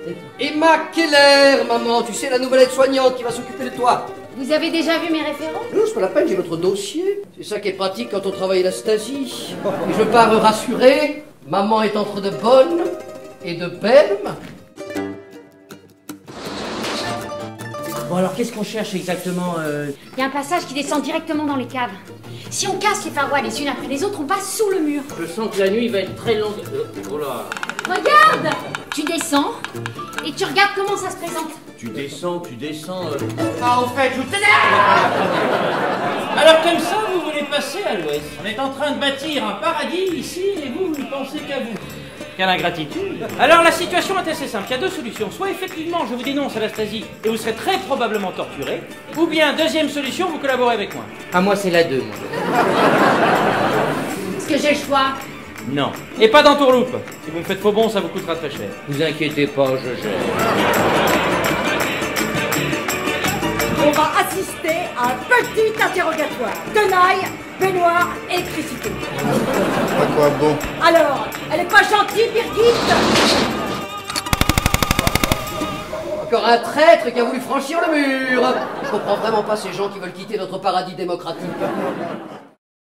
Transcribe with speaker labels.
Speaker 1: Emma Keller, maman, tu sais, la nouvelle aide-soignante qui va s'occuper de toi.
Speaker 2: Vous avez déjà vu mes référents?
Speaker 1: Non, c'est pas la peine, j'ai votre dossier. C'est ça qui est pratique quand on travaille à la Stasi. Et je pars rassurer, maman est entre de bonnes et de belles mains.
Speaker 3: Bon alors qu'est-ce qu'on cherche exactement
Speaker 2: Il y a un passage qui descend directement dans les caves. Si on casse les parois les unes après les autres, on passe sous le mur.
Speaker 3: Je sens que la nuit va être très longue. Oh là.
Speaker 2: Regarde! Tu descends et tu regardes comment ça se présente.
Speaker 3: Tu descends.
Speaker 4: Ah, au fait, je vous Alors comme ça, vous voulez passer à l'ouest. On est en train de bâtir un paradis ici et vous ne pensez qu'à vous. Quelle ingratitude. Alors la situation est assez simple, il y a deux solutions. Soit effectivement je vous dénonce à la Stasi et vous serez très probablement torturé, ou bien deuxième solution, vous collaborez avec moi.
Speaker 3: Ah moi c'est la 2.
Speaker 2: Est-ce que j'ai le choix?
Speaker 4: Non. Et pas d'entourloupe. Si vous me faites faux bon, ça vous coûtera très cher.
Speaker 3: Vous inquiétez pas, je gère.
Speaker 5: On va assister à un petit interrogatoire. Tenaille, baignoire, électricité.
Speaker 6: À quoi bon?
Speaker 5: Alors, elle est pas gentille, Birgit?
Speaker 1: Encore un traître qui a voulu franchir le mur. Je comprends vraiment pas ces gens qui veulent quitter notre paradis démocratique.